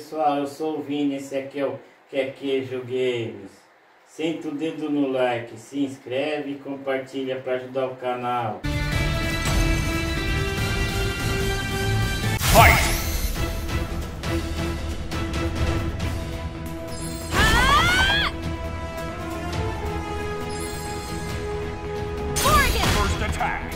pessoal, eu sou o Vini, esse aqui é o Quequejo Games. Senta o dedo no like, se inscreve e compartilha para ajudar o canal. Fight! First attack!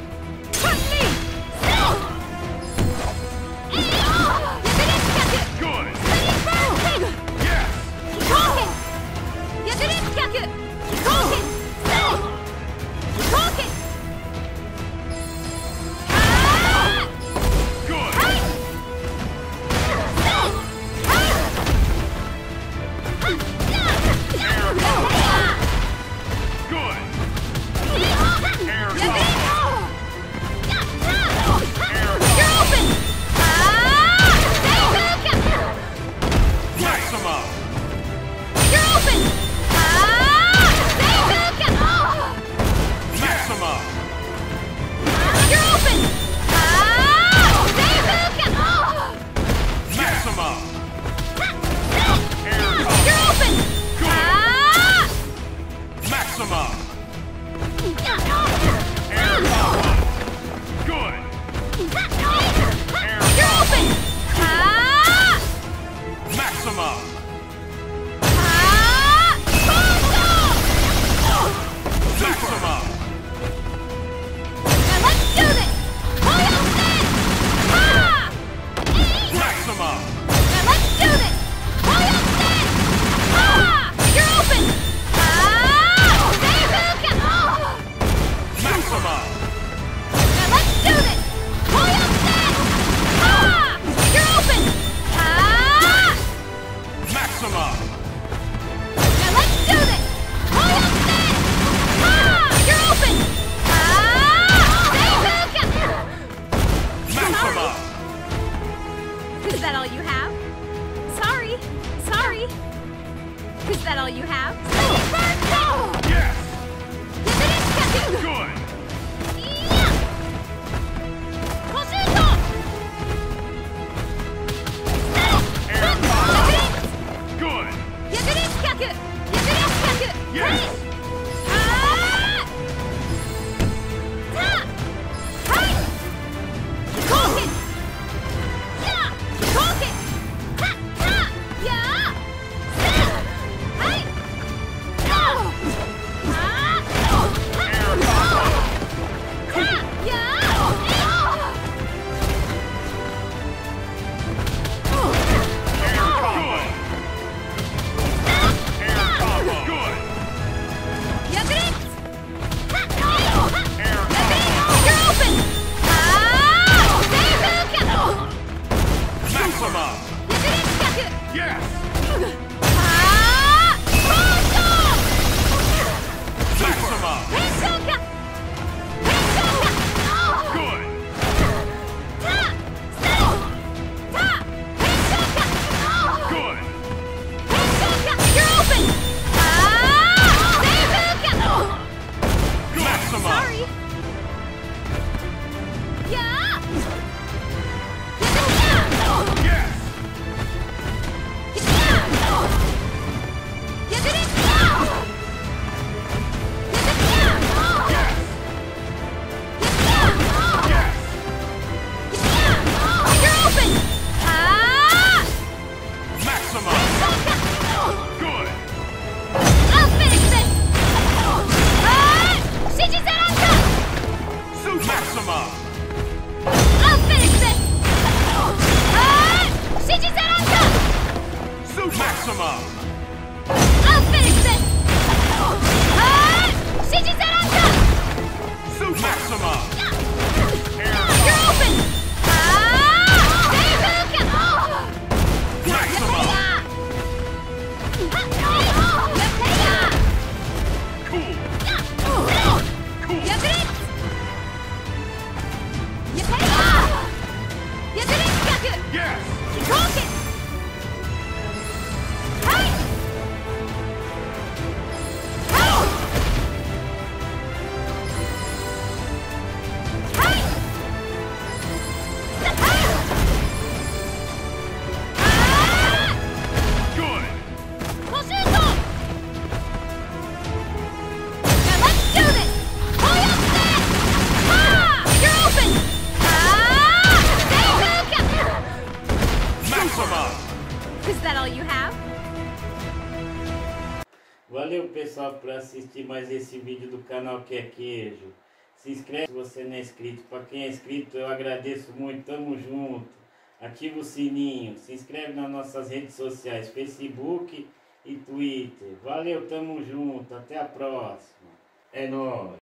Is that all you have? Sorry. Is that all you have? Yes! Good! Good! Yes! Hey! Valeu, pessoal, por assistir mais esse vídeo do canal Que é Queijo. Se inscreve se você não é inscrito. Para quem é inscrito, eu agradeço muito. Tamo junto. Ativa o sininho. Se inscreve nas nossas redes sociais, Facebook e Twitter. Valeu, tamo junto. Até a próxima. É nóis.